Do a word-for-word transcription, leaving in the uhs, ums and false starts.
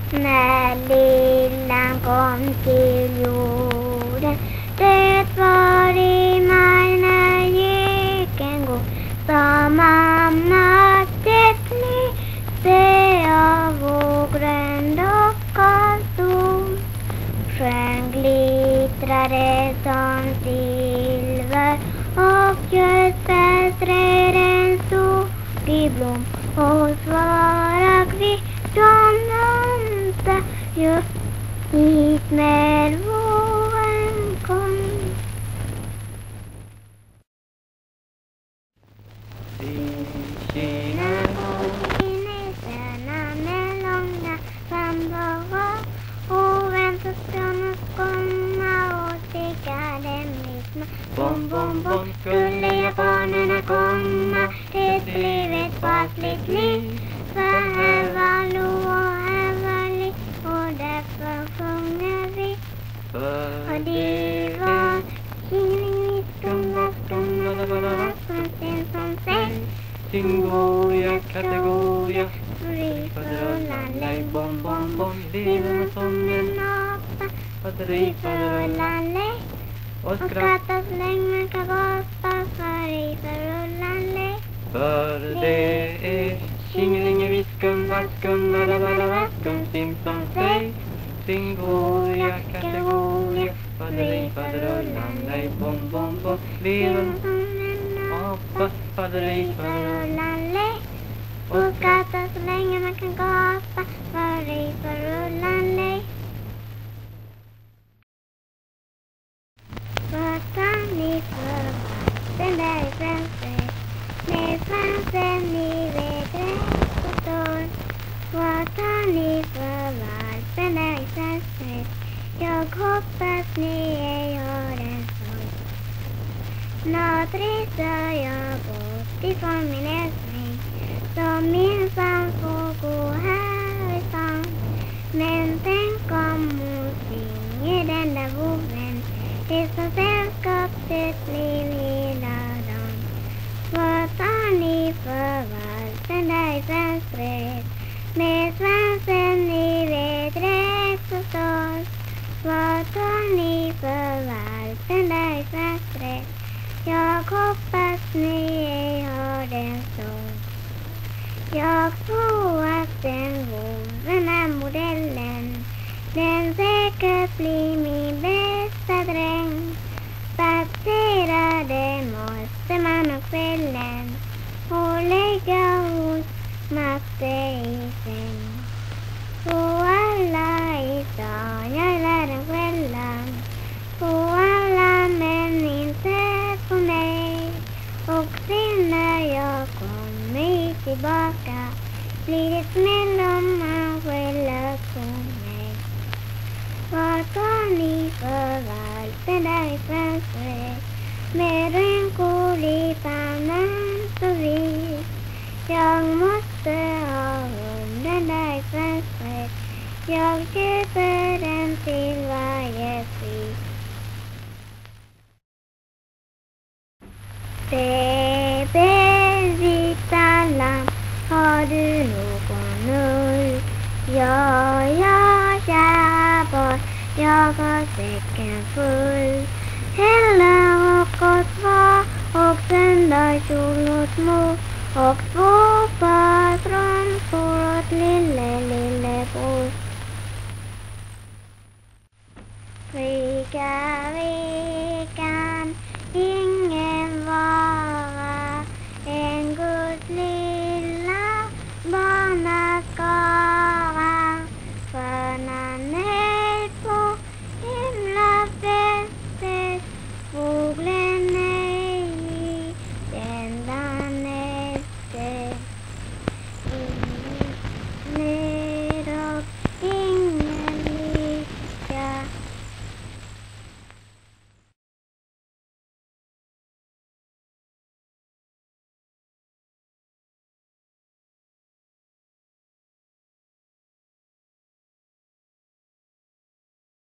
När lillan kom till jorden, det var i maj när geken går, sa mamma det lyste av ågren dockas sol. Sjön glittrade som silver och körsbärsträden stod i blom och svara kvitton blomster just hit med våren kom. Kineserna med långa sandbågar och väntar skån och komma och sticka dem i små. Bom, bom, bom, skulle japanerna komma, det blev ett fasligt liv. För här var Lo och här var Li och därför sjunger vi. Och det var Tjingeling, viskum, vaskum, vadavadavaskum, sen som sen. Tingoja, kategoria, fri för rullande, bom, bom, bom. Lever som en apa, fri för rullande. Och skratta så länge kan gapa, fri för rullande. För det är Tjingeling, viskum, vaskum, vadavadavaskum, Simpson säg. Tingoja, kategoria, fri för rullande, bom, bom, bom. Lever som en apa, faderi för rullande. Och skratta så länge man kan gapa, faderi för rullande. Vad kan ni för vatten där i fönstret? Med fansen ni vet rätt och står. Vad kan ni för vatten där i fönstret? Jag hoppas ni ej har en sorg. Snart reser jag bort ifrån min älskling, som ensam får gå här i stan. Men tänk om hon sjunger den där vågen, det som sällskapet blev hela dagen. Vad tar ni för valsen där i fönstret? Med svansen ni vet rätt så stolt. Vad tar ni för valsen där i fönstret? Jag hoppas ni ej har den så. Jag tror att den vore den här modellen, den säkert blir min bästa dräng. Spatserade måste man om kvällen och lägga hos matte i säng. På alla i stan jag lär den kvällen, på alla men inte på mig. Och sen när jag kommer tillbaka blir det smäll om han skäller på mig. Vad tar ni för valsen där i fönstret? Med rynkor i pannan så vis. Jag måste ha hunden där i fönstret. Jag köper den till varje pris. Bebe, vita lamp, har du någon ull? Ja, ja, kära barn, jag har säcken full. Hela rockot var och söndagskjol åt mor och två par strumpor åt lilla.